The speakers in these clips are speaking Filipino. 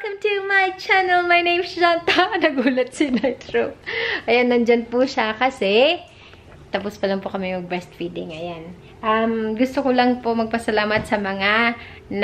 welcome to my channel. My name is Shanta. Nagulat si Nitro. Ayan, nandyan po siya kasi tapos pa lang po kami mag-breastfeeding. Ayan. Gusto ko lang po magpasalamat sa mga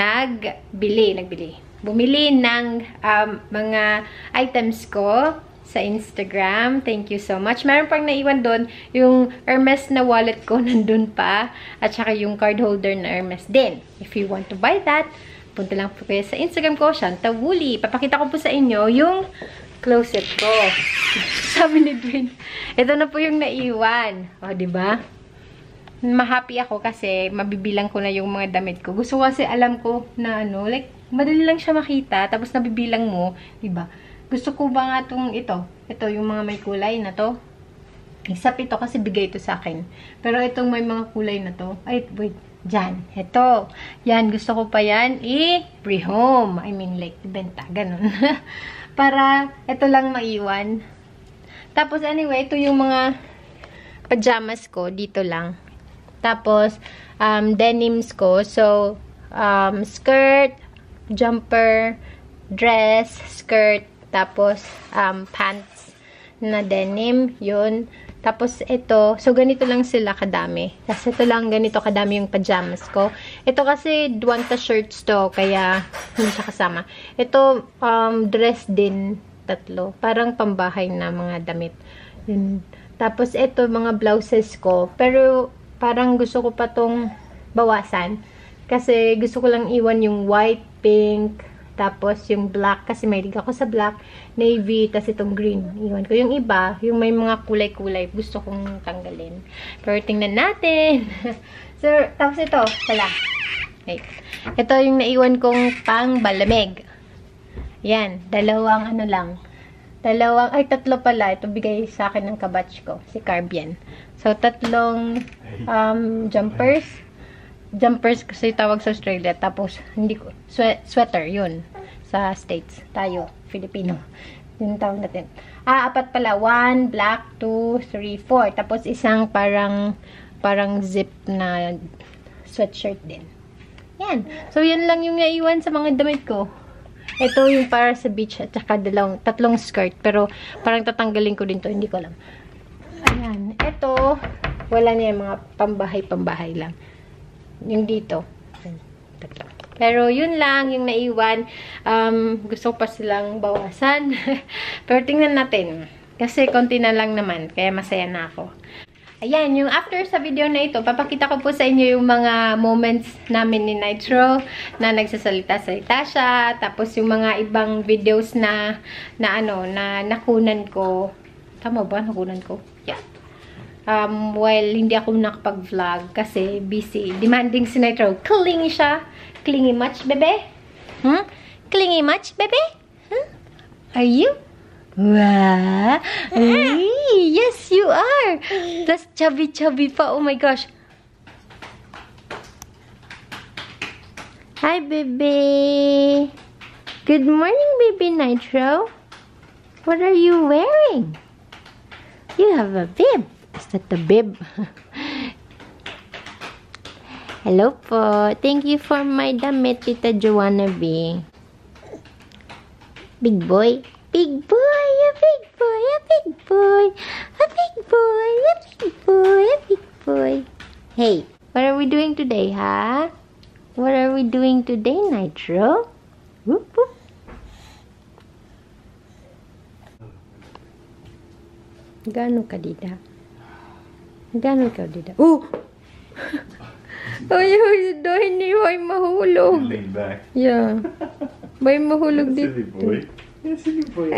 bumili ng mga items ko sa Instagram. Thank you so much. Meron pang naiwan doon yung Hermes na wallet ko nandun pa at saka yung card holder na Hermes din. If you want to buy that, punta lang po kayo sa Instagram ko, Shanta Woolley. Papakita ko po sa inyo yung closet ko. Sabi ni Dwayne, ito na po yung naiwan. O, diba? Ma-happy ako kasi mabibilang ko na yung mga damit ko. Gusto ko kasi alam ko na like, madali lang siya makita. Tapos nabibilang mo, diba? Gusto ko ba nga itong ito? Ito, yung mga may kulay na to. Except ito kasi bigay ito sa akin. Pero itong may mga kulay na to. Ay, wait. Diyan. Ito. Yan. Gusto ko pa yan i-rehome. I mean, like, ibenta. Ganun. Para ito lang maiwan. Tapos, anyway, ito yung mga pajamas ko. Dito lang. Tapos, denims ko. So, skirt, jumper, dress, skirt, tapos, pants na denim. Yun. Tapos, ito. So, ganito lang sila kadami. Tapos, ito lang, ganito kadami yung pajamas ko. Ito kasi, duwanta shirts to. Kaya, hindi siya kasama. Ito, dress din. 3. Parang pambahay na mga damit. Yun. Tapos, ito, mga blouses ko. Pero, parang gusto ko pa tong bawasan. Kasi, gusto ko lang iwan yung white, pink, tapos yung black. Kasi mahilig ako sa black, navy, tapos itong green. Iwan ko. Yung iba, yung may mga kulay-kulay, gusto kong tanggalin. Pero tingnan natin. So, tapos ito, pala. Okay. Ito yung naiwan kong pang balamig. Yan, dalawang ano lang. Ay, 3 pala. Ito bigay sa akin ng kabatch ko. Si Carb yan. So, 3 jumpers. Jumpers kasi tawag sa Australia. Tapos, hindi ko, sweater, yun. Sa States. Tayo, Filipino. Yun tawag natin. 4 pala. 1, black, 2, 3, 4. Tapos, isang parang zip na sweatshirt din. Yan. So, yan lang yung naiwan sa mga damit ko. Ito yung para sa beach at saka 3 skirt. Pero, parang tatanggalin ko din to. Hindi ko alam. Ayan. Ito, wala niya mga pambahay-pambahay lang. Yung dito. Pero, yun lang yung naiwan. Gusto ko pa silang bawasan. Pero, tingnan natin. Kasi, konti na lang naman. Kaya, masaya na ako. Ayan, yung after sa video na ito, papakita ko po sa inyo yung mga moments namin ni Nitro na nagsasalita-salita siya. Tapos yung mga ibang videos na nakunan ko. Tama ba? Nakunan ko? Yeah. While hindi ako nakapag-vlog kasi busy. Demanding si Nitro. Clingy siya. Clingy much, bebe? Clingy much, bebe? Are you? Wow! Hey, yes, you are! Plus, chubby pa. Oh my gosh. Hi, baby. Good morning, baby Nitro. What are you wearing? You have a bib. Is that the bib? Hello po. Thank you for my damit, Tita Joanna B. Big boy. Big boy, a big boy, a big boy, a big boy, a big boy, a big boy. Hey, what are we doing today, huh? What are we doing today, Nitro? Whoop, whoop. Gano ka, Dida? Gano ka, Dida? Oh! Ay, hindi may mahulog. Lean back. Yeah. May mahulog dito. Silly boy. Silly boy.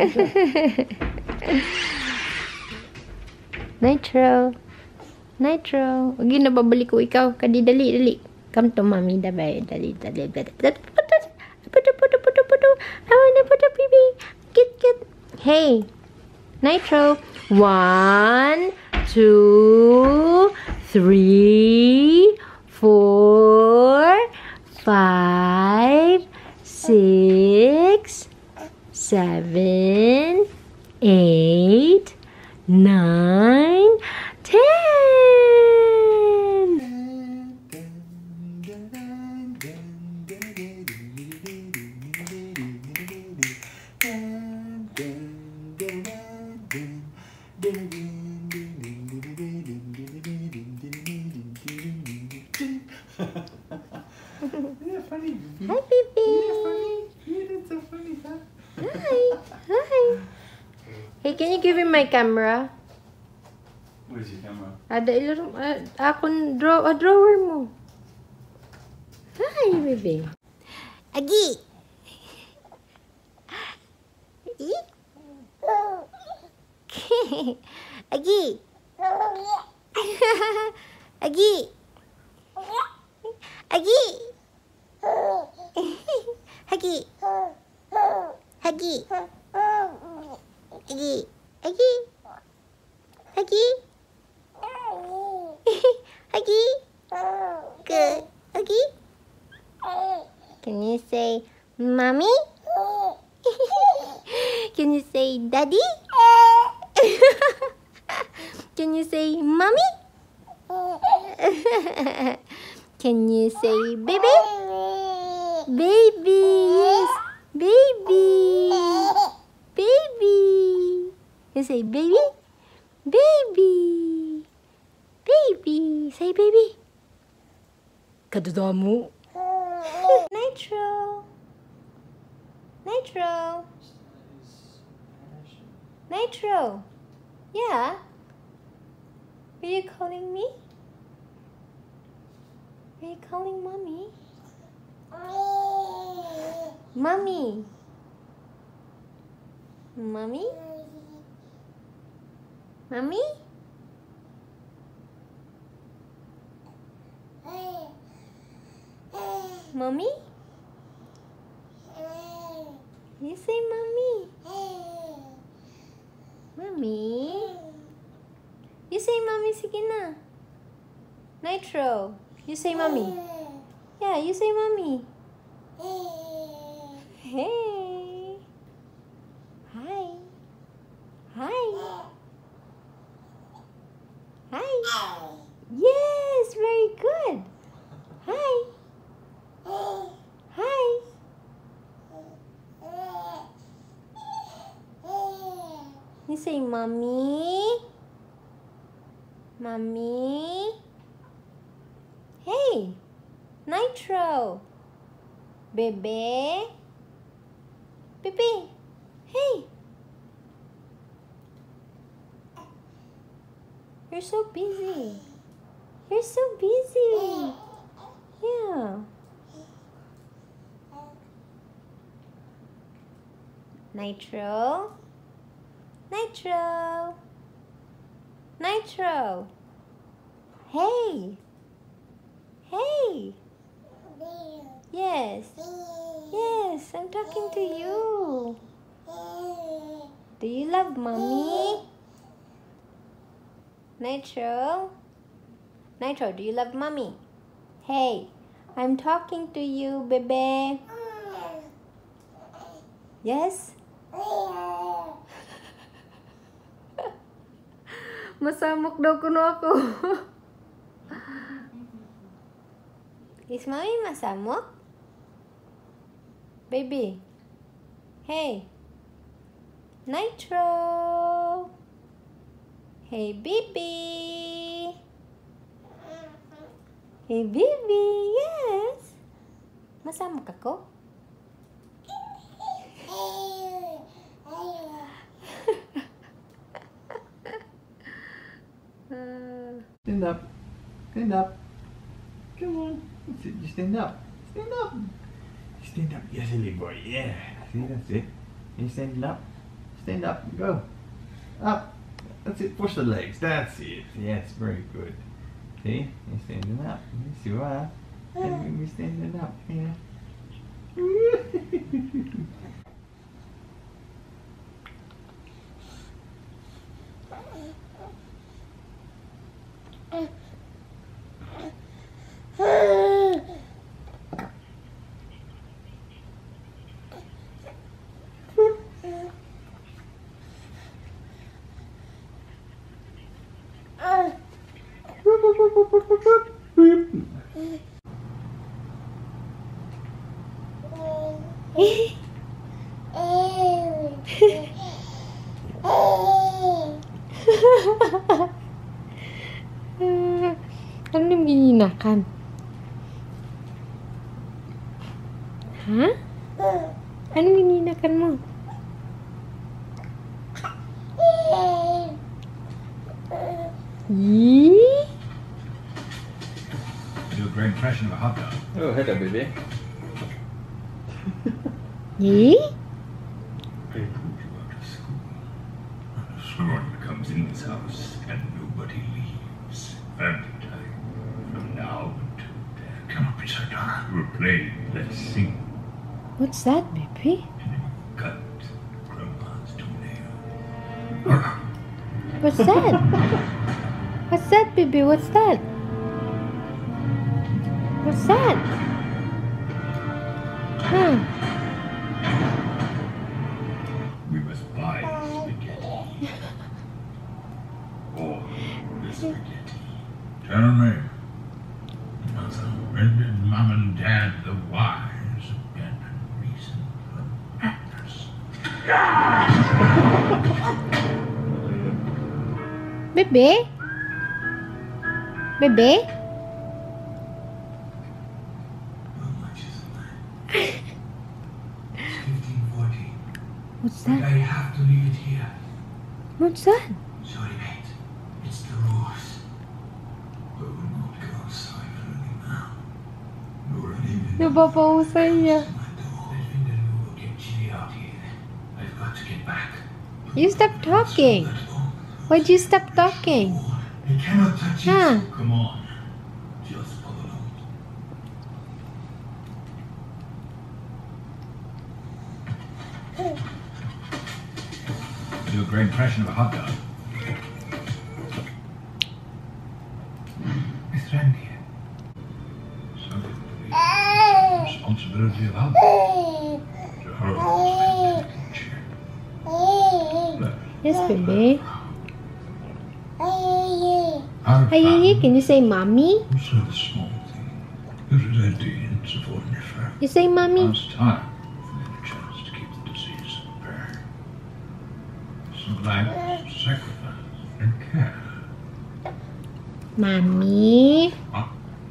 Nitro. Huwag yun nababalik ko ikaw. Kadi, dali. Come to mommy. Dali. I wanna put a baby. Get. Hey. Nitro. 1, 2, 3, 4, 5, 6, 7, 8, 9, 10. Hey, can you give me my camera? Where's your camera? Drawer mo. Hi, baby. Agi! Agi! Agi! Agi! Hagi! Hagi! Hagi! Hagi! Hagi! Hagi! Good. Hagi? Can you say mommy? Can you say daddy? Can you say mommy? Can you say baby? Baby, yes. Baby. Baby. You say baby? Baby. Baby. Say baby. Kadadamu. Nitro. Nitro. Nitro. Yeah. Are you calling me? Are you calling mommy? Mommy. Mommy? Mommy? Mommy? You say mommy. Mommy? You say mommy, sige na. Nitro. You say mommy. Yeah, you say mommy. Hey. Hi. Hi. Hi. Yes, very good. Hi. Hi. You say mommy. Mommy. Hey. Nitro. Bebe. Bebe. Hey. You're so busy. You're so busy. Yeah. Nitro. Nitro. Nitro. Hey. Hey. Yes. Yes, I'm talking to you. Do you love mommy? Nitro. Nitro, do you love mommy? Hey, I'm talking to you, bebe. Yes? Masamok daw kuno ako. Is mommy masamok? Baby. Hey. Nitro. Hey, baby. Hey, baby. Yes. Masamok ako? Stand up. Stand up. Come on. That's it. You stand up. Stand up. Stand up. Yes, silly boy. Yeah. See, that's it. You stand up. Stand up. Go. Up. That's it. Push the legs. That's it. Yes, very good. See? You're standing up. Yes, you are. And we're standing up. Yeah. Ano yung gininakan? Ha? Anong gininakan mo? Yee? Do a great impression of a hot dog. Oh, hello, baby. Yee? I told you after school. Someone comes in this house and nobody leaves. Family time. From now until death. Come up beside Donna. We're playing. Let's sing. What's that, baby? And then we cut Grandma's toenail. What's that? What's that, baby? What's that? What's that? Huh? We must buy spaghetti. All the spaghetti. Tell me. Mother, when did Mom and Dad, the wise, abandon reason for madness? Baby? Baby? How much is it? It's 1540. What's But I that? have to leave it here. What's that? Sorry, mate. It's the rules. But we'll not go outside for anything now. Nor even Napapausay niya. my door. I think that we will get chilly out here. I've got to get back. You stop talking. Why'd you stop talking? I cannot touch Huh? it. Come on. Just follow along. Do a great impression of a hot dog. Miss Randy. Something to be responsibility of help. To her. Yes, baby. Our Hey, can you say mommy? So the small thing. It was empty and it's a foreign affair. You say mommy? Last time, we had a chance to keep the disease at bay. Some life, sacrifice, and care. Mommy? Huh?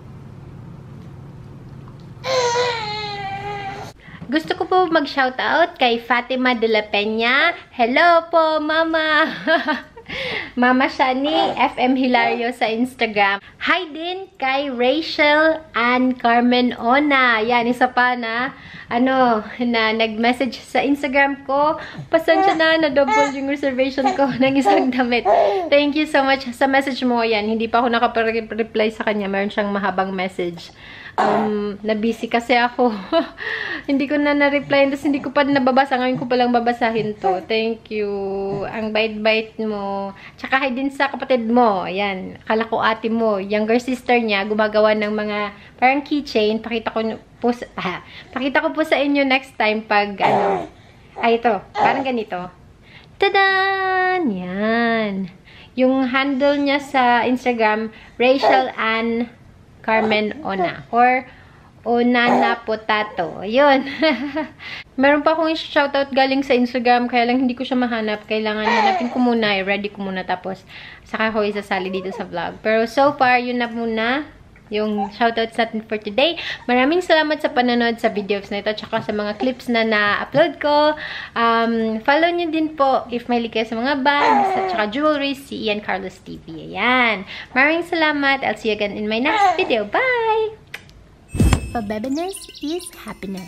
Gusto ko po mag-shoutout kay Fatima de la Peña. Hello po, Mama! Mama Shani, FM Hilario sa Instagram. Hi din kay Rachel and Carmen Ona. Yan, isa pa na, na nag-message sa Instagram ko. Pasensya na double yung reservation ko ng isang damit. Thank you so much sa message mo. Yan, hindi pa ako nakapag-reply sa kanya. Meron siyang mahabang message. Na-busy kasi ako. Hindi ko na na-reply. Tapos hindi ko pa nababasa. Ngayon ko palang babasahin to. Thank you. Ang bait-bait mo. Tsaka hi din sa kapatid mo. Ayan. Akala ko ate mo. Younger sister niya. Gumagawa ng mga parang keychain. Pakita ko po sa inyo next time pag ito. Parang ganito. Tadan! Yan. Yung handle niya sa Instagram, Rachel Ann Carmen Ona or Onana Potato. Ayun. Meron pa akong shoutout galing sa Instagram kaya lang hindi ko siya mahanap. Kailangan hanapin ko muna. I-ready ko muna tapos saka ko isasali dito sa vlog. Pero so far, yun na muna yung shoutouts natin for today. Maraming salamat sa panonood sa videos na ito tsaka sa mga clips na na-upload ko. Follow nyo din po if may kayo sa mga bags at tsaka jewelry, si Ian Carlos TV. Ayan. Maraming salamat. I'll see you again in my next video. Bye! Pabebiness is happiness.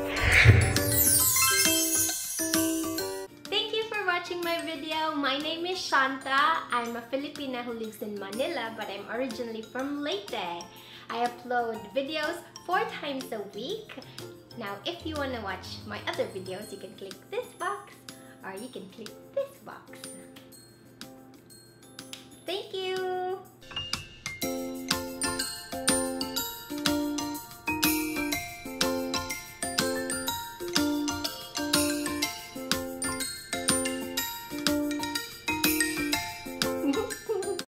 Thank you for watching my video. My name is Shanta. I'm a Filipina who lives in Manila, but I'm originally from Leyte. I upload videos 4 times a week. Now, if you want to watch my other videos, you can click this box or you can click this box. Thank you!